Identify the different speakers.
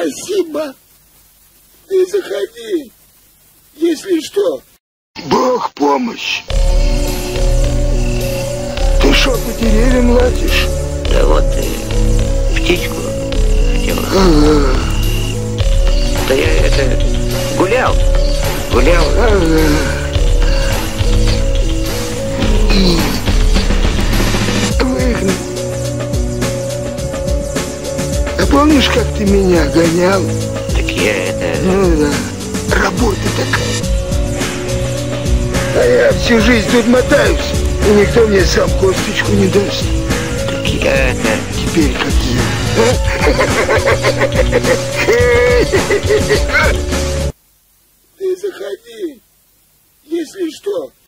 Speaker 1: Спасибо. Ты заходи, если что. Бог помощь. Ты что, по деревьям лазишь?
Speaker 2: Да вот птичку хотел.
Speaker 1: Ага.
Speaker 2: Да я это гулял.
Speaker 1: Ага. Выгнал. А помнишь, как ты меня гонял?
Speaker 2: Так я это...
Speaker 1: Ну да, работа такая. А я всю жизнь тут мотаюсь, и никто мне сам косточку не даст.
Speaker 2: Так я это...
Speaker 1: Теперь как я. Ты заходи, если что.